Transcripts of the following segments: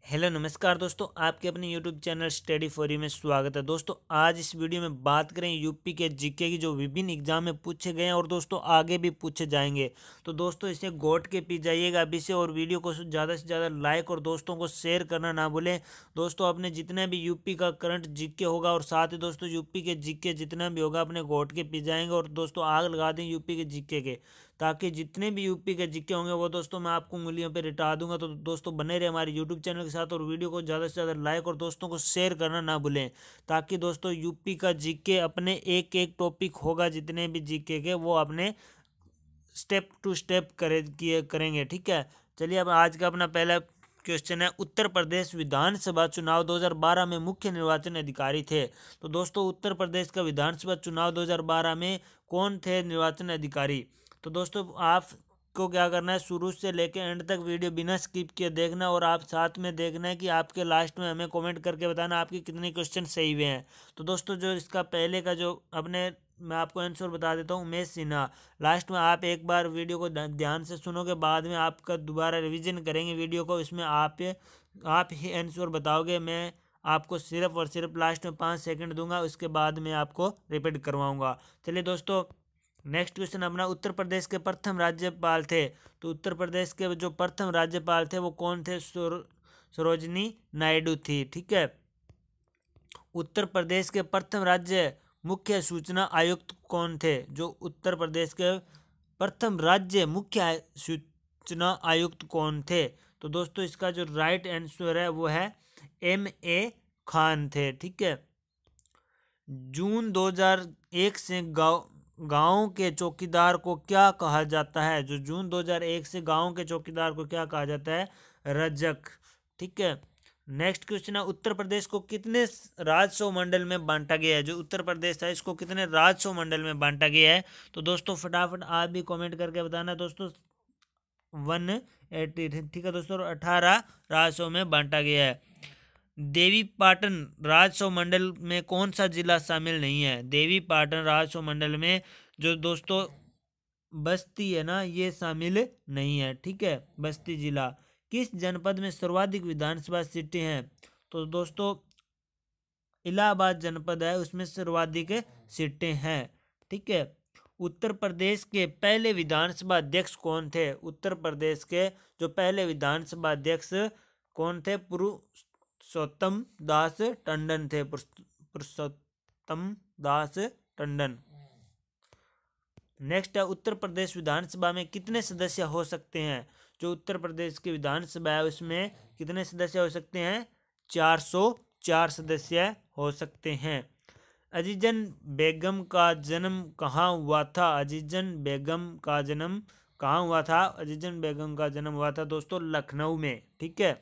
Hello नमस्कार दोस्तों, आपके अपने YouTube channel study for you में स्वागत है। दोस्तों आज इस वीडियो में बात करें यूपी के जीके की जो विभिन्न एग्जाम में पूछे गए हैं और दोस्तों आगे भी पूछे जाएंगे। तो दोस्तों इसे गोट के पी जाइएगा अभी से और वीडियो को ज़्यादा से ज़्यादा लाइक और दोस्तों को शेयर करना ना भूलें। दोस्तों अपने जितने भी यूपी का करंट जीके होगा और साथ ही दोस्तों यूपी के जीके जितना भी होगा अपने गोट के पी जाएंगे और दोस्तों आग लगा दें यूपी के जीके के, ताकि जितने भी यूपी के जीके होंगे वो दोस्तों मैं आपको उंगलियों पे रिटा दूंगा। तो दोस्तों बने रहे हमारे यूट्यूब चैनल के साथ और वीडियो को ज़्यादा से ज़्यादा लाइक और दोस्तों को शेयर करना ना भूलें, ताकि दोस्तों यूपी का जीके अपने एक एक टॉपिक होगा जितने भी जीके के वो अपने स्टेप टू स्टेप करेंगे। ठीक है, चलिए अब आज का अपना पहला क्वेश्चन है। उत्तर प्रदेश विधानसभा चुनाव 2012 में मुख्य निर्वाचन अधिकारी थे। तो दोस्तों उत्तर प्रदेश का विधानसभा चुनाव 2012 में कौन थे निर्वाचन अधिकारी? तो दोस्तों आपको क्या करना है, शुरू से लेकर एंड तक वीडियो बिना स्किप किए देखना और आप साथ में देखना है कि आपके लास्ट में हमें कमेंट करके बताना आपके कितने क्वेश्चन सही हुए हैं। तो दोस्तों जो इसका पहले का जो अपने मैं आपको आंसर बता देता हूँ, उमेश सिन्हा। लास्ट में आप एक बार वीडियो को ध्यान से सुनोगे, बाद में आपका दोबारा रिवीजन करेंगे वीडियो को, इसमें आप ही आंसर बताओगे। मैं आपको सिर्फ और सिर्फ लास्ट में 5 सेकंड दूंगा, उसके बाद में आपको रिपीट करवाऊंगा। चलिए दोस्तों नेक्स्ट क्वेश्चन अपना, उत्तर प्रदेश के प्रथम राज्यपाल थे। तो उत्तर प्रदेश के जो प्रथम राज्यपाल थे वो कौन थे? सरोजनी नायडू थी। ठीक है, उत्तर प्रदेश के प्रथम राज्य मुख्य सूचना आयुक्त कौन थे? जो उत्तर प्रदेश के प्रथम राज्य मुख्य सूचना आयुक्त कौन थे? तो दोस्तों इसका जो राइट आंसर है वो है M.A. खान थे। ठीक है, जून 2001 से गांव के चौकीदार को क्या कहा जाता है? जो जून 2001 से गांव के चौकीदार को क्या कहा जाता है? रजक। ठीक है, नेक्स्ट क्वेश्चन है, उत्तर प्रदेश को कितने राजस्व मंडल में बांटा गया है? जो उत्तर प्रदेश है इसको कितने राजस्व मंडल में बांटा गया है? तो दोस्तों फटाफट आप भी कमेंट करके बताना दोस्तों। 180। ठीक है दोस्तों, 18 राजस्व में बांटा गया है। देवी पाटन राजस्व मंडल में कौन सा जिला शामिल नहीं है? देवी पाटन राजस्व मंडल में जो दोस्तों बस्ती है ना, ये शामिल नहीं है। ठीक है, बस्ती जिला। किस जनपद में सर्वाधिक विधानसभा सीटें हैं? तो दोस्तों इलाहाबाद जनपद है, उसमें सर्वाधिक सीटें हैं। ठीक है, उत्तर प्रदेश के पहले विधानसभा अध्यक्ष कौन थे? उत्तर प्रदेश के जो पहले विधानसभा अध्यक्ष कौन थे? पुरुषोत्तम दास टंडन थे। पुरुषोत्तम दास टंडन। नेक्स्ट है, उत्तर प्रदेश विधानसभा में कितने सदस्य हो सकते हैं? जो उत्तर प्रदेश की विधानसभा है उसमें कितने सदस्य हो सकते हैं? 404 सदस्य हो सकते हैं। अजीजन बेगम का जन्म कहाँ हुआ था? अजीजन बेगम का जन्म कहाँ हुआ था? अजीजन बेगम का जन्म हुआ था दोस्तों लखनऊ में। ठीक है,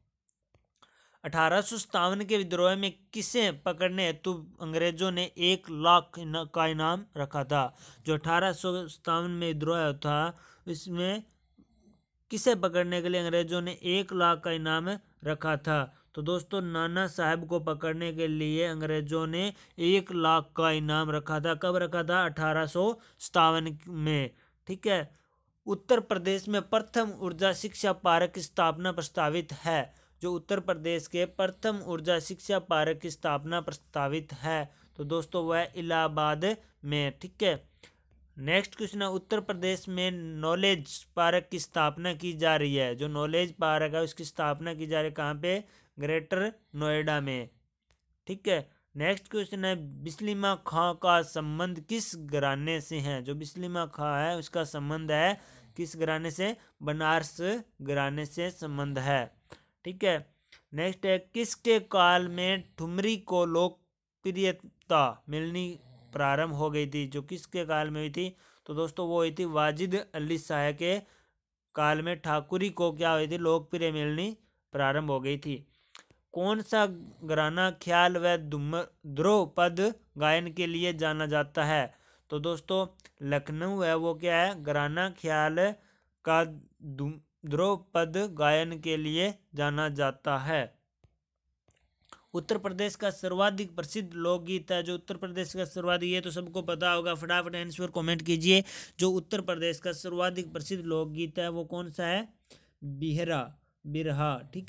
1857 के विद्रोह में किसे पकड़ने हेतु अंग्रेजों ने 1 लाख का इनाम रखा था? जो 1857 में विद्रोह था इसमें किसे पकड़ने के लिए अंग्रेजों ने 1 लाख का इनाम रखा था? तो दोस्तों नाना साहब को पकड़ने के लिए अंग्रेजों ने 1 लाख का इनाम रखा था। कब रखा था? 1857 में। ठीक है, उत्तर प्रदेश में प्रथम ऊर्जा शिक्षा पार्क की स्थापना प्रस्तावित है। जो उत्तर प्रदेश के प्रथम ऊर्जा शिक्षा पार्क की स्थापना प्रस्तावित है तो दोस्तों वह इलाहाबाद में। ठीक है, नेक्स्ट क्वेश्चन है, उत्तर प्रदेश में नॉलेज पार्क की स्थापना की जा रही है। जो नॉलेज पार्क है उसकी स्थापना की जा रही है कहाँ पे? ग्रेटर नोएडा में। ठीक है, नेक्स्ट क्वेश्चन है, बिस्लिमा खां का संबंध किस घराने से है? जो बिस्लिमा खां है उसका संबंध है किस घराने से? बनारस घराने से संबंध है। ठीक है, नेक्स्ट है, किसके काल में ठुमरी को लोकप्रियता मिलनी प्रारंभ हो गई थी? जो किसके काल में हुई थी? तो दोस्तों वो हुई थी वाजिद अली शाह के काल में ठाकुरी को क्या हुई थी? लोकप्रिय मिलनी प्रारंभ हो गई थी। कौन सा घराना ख्याल व ध्रुपद गायन के लिए जाना जाता है? तो दोस्तों लखनऊ है वो क्या है? घराना ख्याल का ध्रुपद गायन के लिए जाना जाता है। उत्तर प्रदेश का सर्वाधिक प्रसिद्ध लोकगीत है। जो उत्तर प्रदेश का सर्वाधिक, ये तो सबको पता होगा, फटाफट आंसर कमेंट कीजिए। जो उत्तर प्रदेश का सर्वाधिक प्रसिद्ध लोकगीत है वो कौन सा है? बिरहा। ठीक है,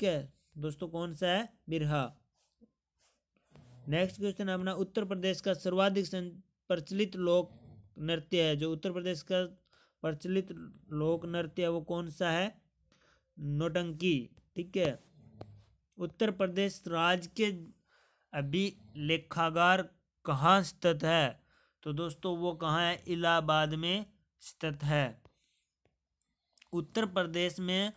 दोस्तों कौन सा है? बिरहा। नेक्स्ट क्वेश्चन है अपना, उत्तर प्रदेश का सर्वाधिक प्रचलित लोक नृत्य है, जो उत्तर प्रदेश का प्रचलित लोक नृत्य है वो कौन सा है? नौटंकी। ठीक है। उत्तर प्रदेश राज्य के अभिलेखागार कहाँ स्थित है? तो दोस्तों वो कहाँ है? इलाहाबाद में स्थित है। उत्तर प्रदेश में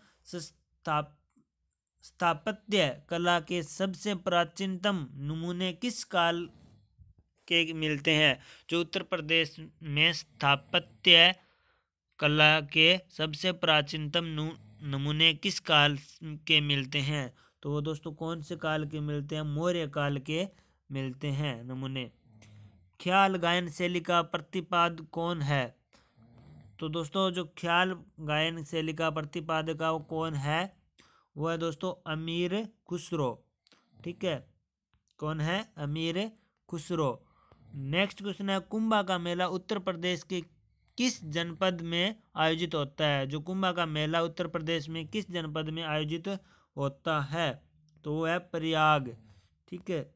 स्थापत्य कला के सबसे प्राचीनतम नमूने किस काल के मिलते हैं? जो उत्तर प्रदेश में स्थापत्य कला के सबसे प्राचीनतम नमूने किस काल के मिलते हैं? तो वो दोस्तों कौन से काल के मिलते हैं? मौर्य काल के मिलते हैं नमूने। ख्याल गायन शैली का प्रतिपादक कौन है? तो दोस्तों जो ख्याल गायन शैली का प्रतिपादक वो कौन है? वो है दोस्तों अमीर खुसरो। ठीक है। कौन है? अमीर खुसरो। नेक्स्ट क्वेश्चन है, कुंभा का मेला उत्तर प्रदेश के किस जनपद में आयोजित होता है? जो कुंभा का मेला उत्तर प्रदेश में किस जनपद में आयोजित होता है? तो वो है प्रयाग। ठीक है।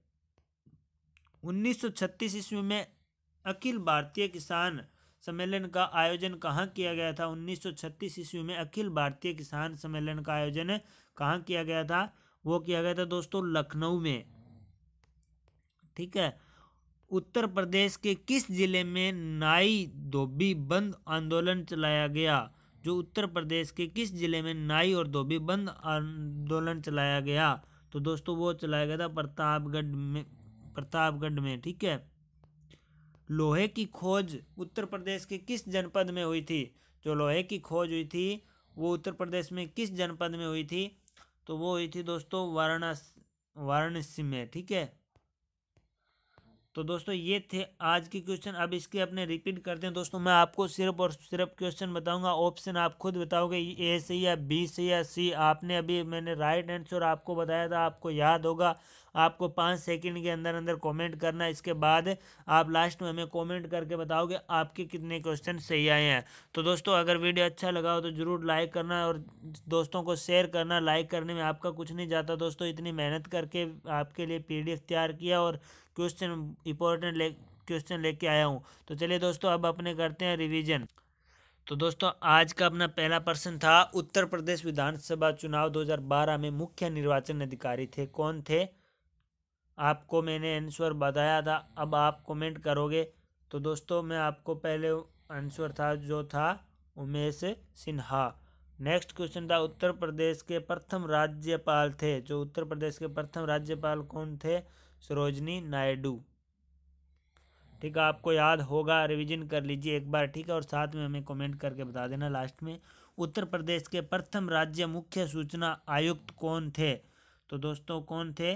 1936 ईस्वी में अखिल भारतीय किसान सम्मेलन का आयोजन कहाँ किया गया था? 1936 ईस्वी में अखिल भारतीय किसान सम्मेलन का आयोजन कहाँ किया गया था? वो किया गया था दोस्तों लखनऊ में। ठीक है। उत्तर प्रदेश के किस जिले में नाई धोबी बंद आंदोलन चलाया गया? जो उत्तर प्रदेश के किस जिले में नाई और धोबी बंद आंदोलन चलाया गया? तो दोस्तों वो चलाया गया था प्रतापगढ़ में। ठीक है। लोहे की खोज उत्तर प्रदेश के किस जनपद में हुई थी? जो लोहे की खोज हुई थी वो उत्तर प्रदेश में किस जनपद में हुई थी? तो वो हुई थी दोस्तों वाराणसी में। ठीक है। तो दोस्तों ये थे आज के क्वेश्चन। अब इसके अपने रिपीट करते हैं दोस्तों। मैं आपको सिर्फ और सिर्फ क्वेश्चन बताऊंगा, ऑप्शन आप खुद बताओगे ए सही या बी सही या सी। आपने अभी मैंने राइट आंसर आपको बताया था, आपको याद होगा। आपको 5 सेकंड के अंदर अंदर कमेंट करना है। इसके बाद आप लास्ट में हमें कमेंट करके बताओगे आपके कितने क्वेश्चन सही आए हैं। तो दोस्तों अगर वीडियो अच्छा लगा हो तो ज़रूर लाइक करना और दोस्तों को शेयर करना। लाइक करने में आपका कुछ नहीं जाता दोस्तों, इतनी मेहनत करके आपके लिए PDF तैयार किया और क्वेश्चन इंपॉर्टेंट क्वेश्चन लेके आया हूँ। तो चलिए दोस्तों अब अपने करते हैं रिवीजन। तो दोस्तों आज का अपना पहला प्रश्न था, उत्तर प्रदेश विधानसभा चुनाव 2012 में मुख्य निर्वाचन अधिकारी थे कौन थे? आपको मैंने आंसर बताया था, अब आप कमेंट करोगे। तो दोस्तों मैं आपको पहले आंसर था जो था उमेश सिन्हा। नेक्स्ट क्वेश्चन था, उत्तर प्रदेश के प्रथम राज्यपाल थे। जो उत्तर प्रदेश के प्रथम राज्यपाल कौन थे? सरोजनी नायडू। ठीक है। आपको याद होगा, रिवीजन कर लीजिए एक बार। ठीक है। और साथ में हमें कमेंट करके बता देना लास्ट में। उत्तर प्रदेश के प्रथम राज्य मुख्य सूचना आयुक्त कौन थे? तो दोस्तों कौन थे?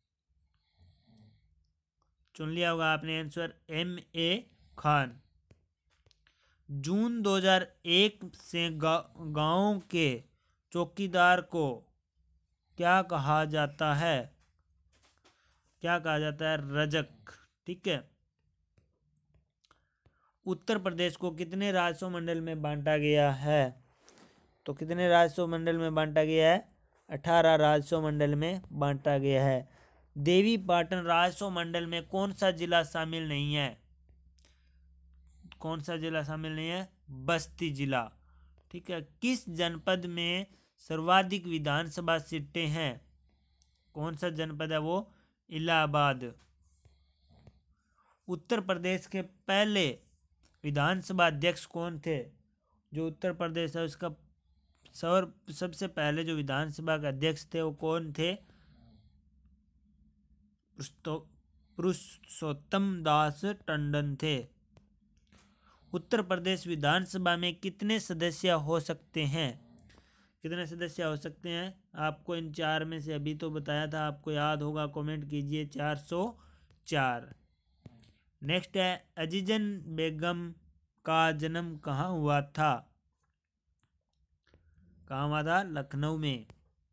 चुन लिया होगा आपने आंसर, MA खान। जून 2001 से गांव के चौकीदार को क्या कहा जाता है? क्या कहा जाता है? रजक। ठीक है। उत्तर प्रदेश को कितने राजस्व मंडल में बांटा गया है? तो कितने राजस्व मंडल में बांटा गया है? 18 राजस्व मंडल में बांटा गया है। देवी पाटन राजस्व मंडल में कौन सा जिला शामिल नहीं है? कौन सा जिला शामिल नहीं है? बस्ती जिला। ठीक है। किस जनपद में सर्वाधिक विधानसभा सीटें हैं? कौन सा जनपद है वो? इलाहाबाद। उत्तर प्रदेश के पहले विधानसभा अध्यक्ष कौन थे? जो उत्तर प्रदेश है उसका सबसे पहले जो विधानसभा के अध्यक्ष थे वो कौन थे? पुरुषोत्तम दास टंडन थे। उत्तर प्रदेश विधानसभा में कितने सदस्य हो सकते हैं? कितने सदस्य हो सकते हैं? आपको इन 4 में से अभी तो बताया था, आपको याद होगा, कमेंट कीजिए। 404। नेक्स्ट है, अजीजन बेगम का जन्म कहाँ हुआ था? कहाँ हुआ था? लखनऊ में।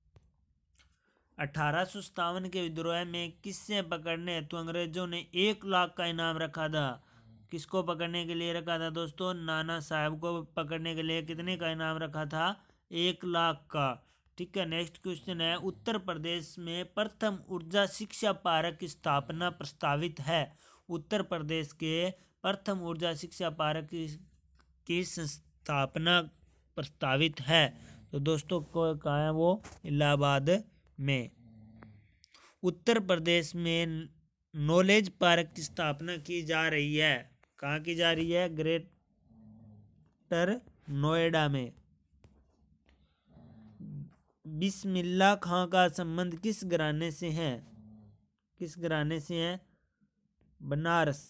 1857 के विद्रोह में किससे पकड़ने हेतु अंग्रेजों ने 1 लाख का इनाम रखा था? किसको पकड़ने के लिए रखा था दोस्तों? नाना साहब को पकड़ने के लिए कितने का इनाम रखा था? 1 लाख का। ठीक है। नेक्स्ट क्वेश्चन है, उत्तर प्रदेश में प्रथम ऊर्जा शिक्षा पार्क की स्थापना प्रस्तावित है। उत्तर प्रदेश के प्रथम ऊर्जा शिक्षा पार्क की स्थापना प्रस्तावित है। तो दोस्तों कहाँ है वो? इलाहाबाद में। उत्तर प्रदेश में नॉलेज पार्क की स्थापना की जा रही है। कहाँ की जा रही है? ग्रेटर नोएडा में। बिस्मिल्लाह खां का संबंध किस घराने से है? किस घराने से है? बनारस।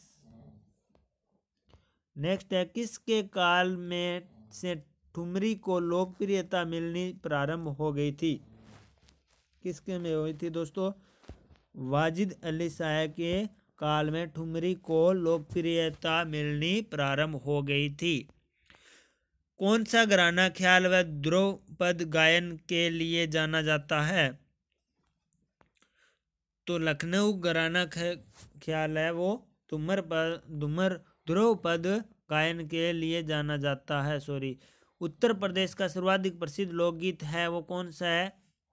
नेक्स्ट है, किसके काल में से ठुमरी को लोकप्रियता मिलनी प्रारंभ हो गई थी? किसके में हुई थी दोस्तों? वाजिद अली शाह के काल में ठुमरी को लोकप्रियता मिलनी प्रारंभ हो गई थी। कौन सा घराना ख्याल व ध्रुपद गायन के लिए जाना जाता है? तो लखनऊ घराना ख्याल है वो धूमर ध्रुपद गायन के लिए जाना जाता है। सॉरी। उत्तर प्रदेश का सर्वाधिक प्रसिद्ध लोकगीत है वो कौन सा है?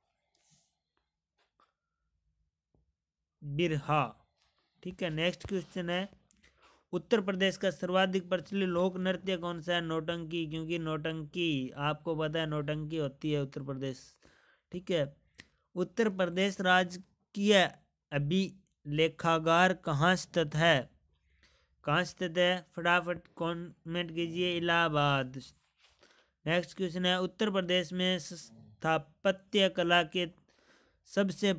बिरहा। ठीक है। नेक्स्ट क्वेश्चन है, उत्तर प्रदेश का सर्वाधिक प्रचलित लोक नृत्य कौन सा है? नौटंकी। क्योंकि नौटंकी आपको पता है, नौटंकी होती है उत्तर प्रदेश। ठीक है। उत्तर प्रदेश राजकीय अभिलेखागार कहाँ स्थित है? कहाँ स्थित है? फटाफट कमेंट कीजिए। इलाहाबाद। नेक्स्ट क्वेश्चन है, उत्तर प्रदेश में स्थापत्य कला के सबसे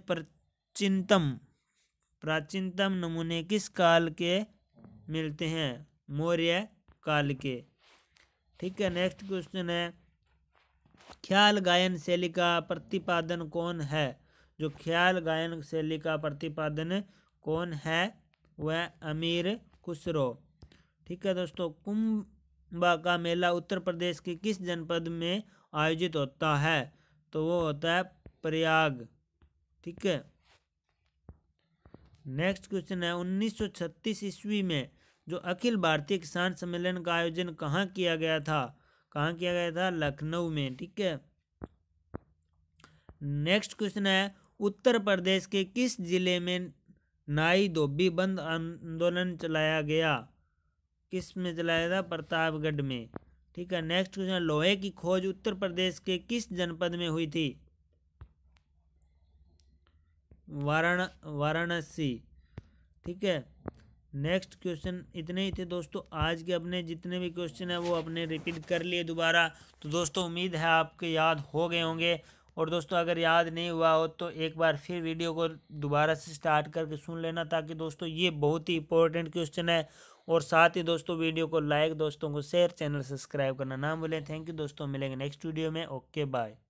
प्राचीनतम नमूने किस काल के मिलते हैं? मौर्य काल के। ठीक है। नेक्स्ट क्वेश्चन है, ख्याल गायन शैली का प्रतिपादन कौन है? जो ख्याल गायन शैली का प्रतिपादन कौन है? वह अमीर खुसरो। ठीक है दोस्तों। कुंभ का मेला उत्तर प्रदेश के किस जनपद में आयोजित होता है? तो वो होता है प्रयाग। ठीक है। नेक्स्ट क्वेश्चन है, 1936 ईस्वी में जो अखिल भारतीय किसान सम्मेलन का आयोजन कहाँ किया गया था? कहाँ किया गया था? लखनऊ में। ठीक है। नेक्स्ट क्वेश्चन है, उत्तर प्रदेश के किस जिले में नाई धोबी बंद आंदोलन चलाया गया? किस में चलाया था? प्रतापगढ़ में। ठीक है। नेक्स्ट क्वेश्चन, लोहे की खोज उत्तर प्रदेश के किस जनपद में हुई थी? वाराणसी। ठीक है। नेक्स्ट क्वेश्चन इतने ही थे दोस्तों। आज के अपने जितने भी क्वेश्चन है वो अपने रिपीट कर लिए दोबारा। तो दोस्तों उम्मीद है आपके याद हो गए होंगे। और दोस्तों अगर याद नहीं हुआ हो तो एक बार फिर वीडियो को दोबारा से स्टार्ट करके सुन लेना, ताकि दोस्तों ये बहुत ही इंपॉर्टेंट क्वेश्चन है। और साथ ही दोस्तों वीडियो को लाइक, दोस्तों को शेयर, चैनल सब्सक्राइब करना ना भूलें। थैंक यू दोस्तों, मिलेंगे नेक्स्ट वीडियो में। Okay bye.